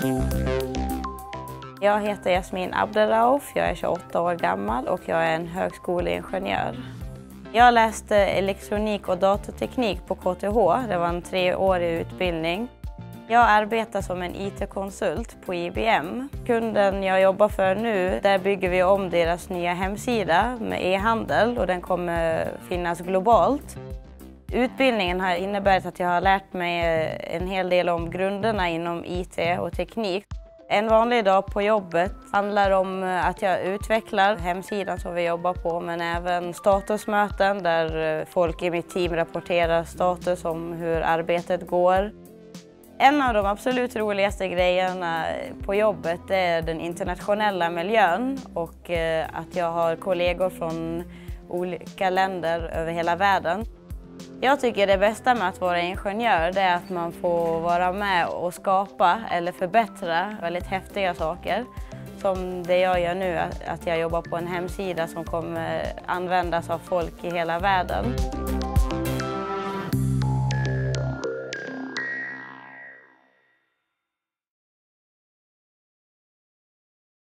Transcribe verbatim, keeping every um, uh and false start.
Jag heter Jasmin Abderrauf, jag är tjugoåtta år gammal och jag är en högskoleingenjör. Jag läste elektronik och datorteknik på K T H, det var en treårig utbildning. Jag arbetar som en I T-konsult på I B M. Kunden jag jobbar för nu, där bygger vi om deras nya hemsida med e-handel och den kommer finnas globalt. Utbildningen har inneburit att jag har lärt mig en hel del om grunderna inom I T och teknik. En vanlig dag på jobbet handlar om att jag utvecklar hemsidan som vi jobbar på, men även statusmöten där folk i mitt team rapporterar status om hur arbetet går. En av de absolut roligaste grejerna på jobbet är den internationella miljön och att jag har kollegor från olika länder över hela världen. Jag tycker det bästa med att vara ingenjör det är att man får vara med och skapa eller förbättra väldigt häftiga saker. Som det jag gör nu, att jag jobbar på en hemsida som kommer användas av folk i hela världen.